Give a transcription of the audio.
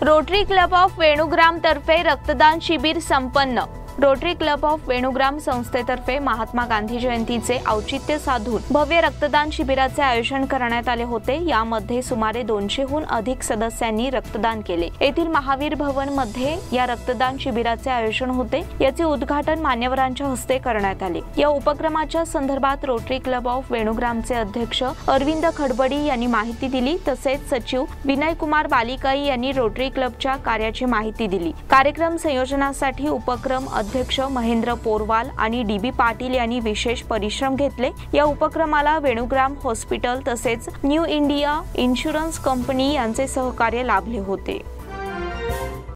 Rotary club of Venugram तर्फे रक्तदान शिबिर संपन्न। रोटरी क्लब ऑफ वेणुग्राम संस्थेतर्फे महात्मा गांधी जयंतीचे औचित्य साधून भव्य रक्तदान शिबिराचे आयोजन करण्यात आले होते। यामध्ये सुमारे 200हून अधिक सदस्यांनी रक्तदान केले। येथील महावीर भवन मध्ये या रक्तदान शिबिराचे आयोजन होते। याचे उद्घाटन मान्यवरांच्या हस्ते करण्यात आले। या उपक्रमाच्या संदर्भात रोटरी क्लब ऑफ वेणुग्रामचे अध्यक्ष अरविंद खडबडी यांनी माहिती दिली। तसेच सचिव विनय कुमार बालिकाई यांनी रोटरी क्लबच्या कार्याची माहिती दिली। कार्यक्रम संयोजनासाठी उपक्रम अध्यक्ष महेंद्र पोरवाल आणि डीबी पाटील यांनी विशेष परिश्रम घेतले। या उपक्रमाला वेणुग्राम हॉस्पिटल तसेच न्यू इंडिया इन्शुरन्स कंपनी यांचे सहकार्य लाभले होते।